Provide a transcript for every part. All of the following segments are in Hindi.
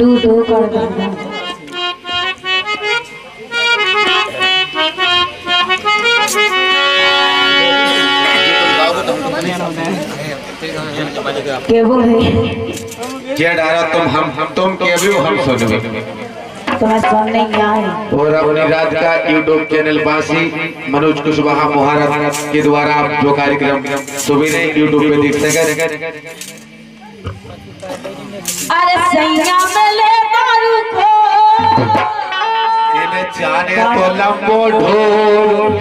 टू दो कर दादा क्या बोल रहे क्या डारा तुम क्या भी हम सुनोगे तुम्हें सुन नहीं आए। और अपनी रात का यूट्यूब चैनल बासी मनोज कुशवाहा मुहारत के द्वारा आप जो कार्यक्रम सवेरे यूट्यूब पे देख सके। अरे सैया मिले दारू खो इन्हें जाने तो लंबो ढोल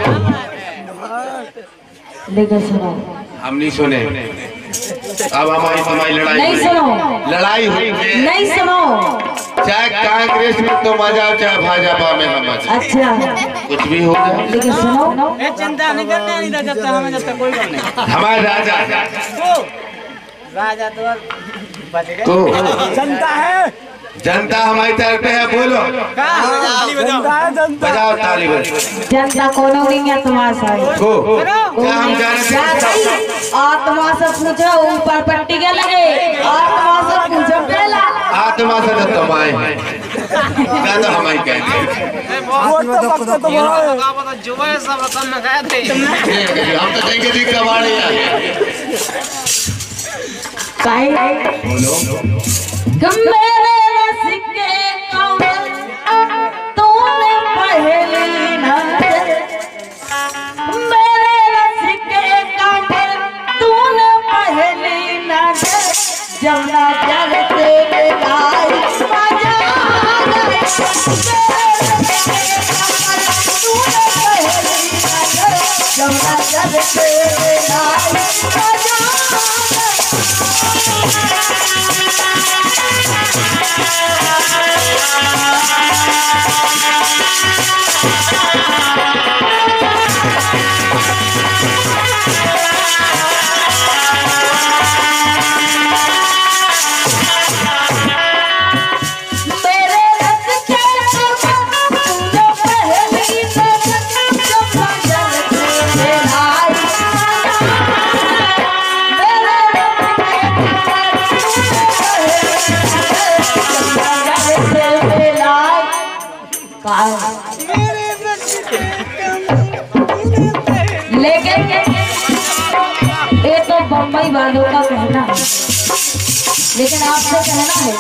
लेकिन सुनो हम नहीं सुने। अब हमारी लड़ाई नहीं सुनो लड़ाई हुई नहीं सुनो चाहे कांग्रेस में तो मजा चाहे भाजपा में हम मजा अच्छा कुछ भी हो जाए लेकिन सुनो चिंता नहीं करना नहीं था जब तक हमें जब तक कोई काम नहीं हमारे राजा राजा तो जनता है जनता हमारी तरफ है। बोलो बजाओ ताली बजाओ जनता कोनो नहीं है तुम्हारे साथ को क्या हम जाने आत्मा से पूछो ऊपर पट्टी के लगे आत्मा से पूछो पहला आत्मा से तो तुम आए क्या तो हमारी कहते हम तो देंगे जी कबाड़िया मेरे रस के कमल तूने पहली नजर मेरे रस के कमल तूने पहली नजर जब नजर से मिलाई मजा आ गए तूने पहली नजर जब नजर से मिलाई मजा आ गए। लेकिन ये तो बम्बई वालों का कहना है लेकिन आपसे कहना है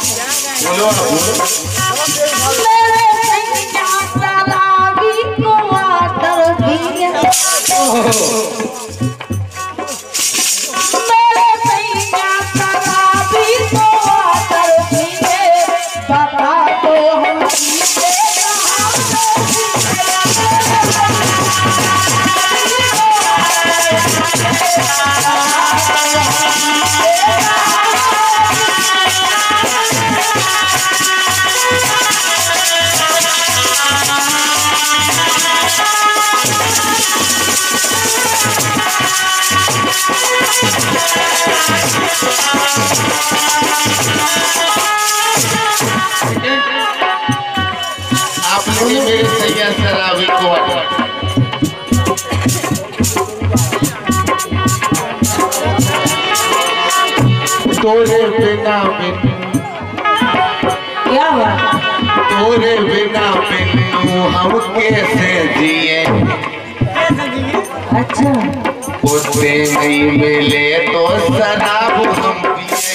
मेरे सैया शराबी को आदर दिया मेरे सैया शराबी को आदर दिए बता तो हम आप लोग मेरे सैया शराबी को तोरे बिना क्या हुआ तोरे बिना बिन्नू हम कैसे जिए अच्छा उससे नहीं मिले तो शराब हम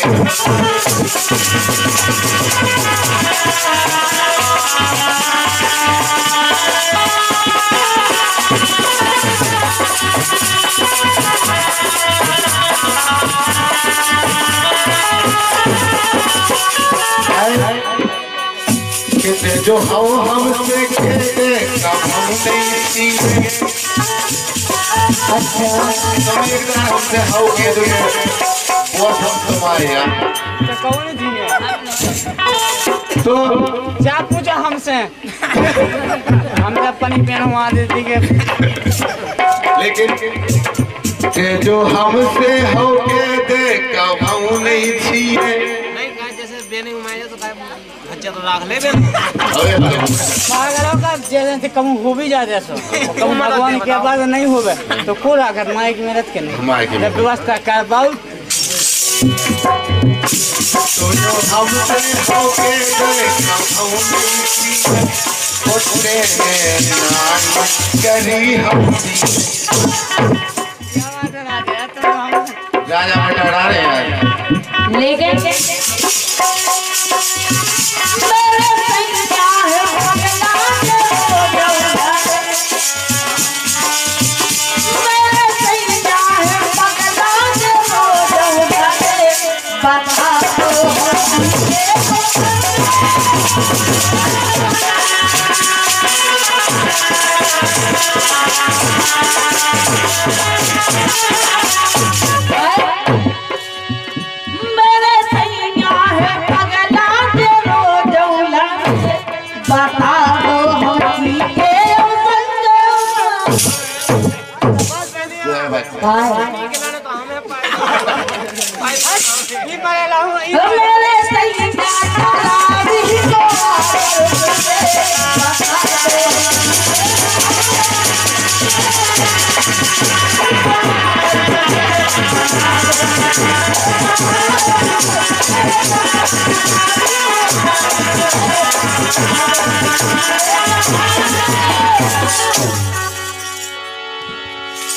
पिए जो हमसे कहते कब हम नहीं सीखे अच्छा हमसे होगे वो हम तुम्हारे तो क्या पूछा हमसे हम जब पानी पीना वहाँ देती के लेकिन जो हमसे होगे दे कब हम नहीं छीए जैसे बेने घुमाए तो भज्जा तो राख ले का जैसे कम हो भी जाए सो कम भगवान के बाद नहीं होवे तो खुद आकर माई की मेहनत के नहीं व्यवस्था कर पाऊ तो जो हमसे होगे दे करी हम राजा में डरा रहे हैं लेकिन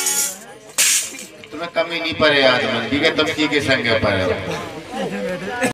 तुम्हें कमी नहीं पड़े आदमी ठीक है तुम की के संग पर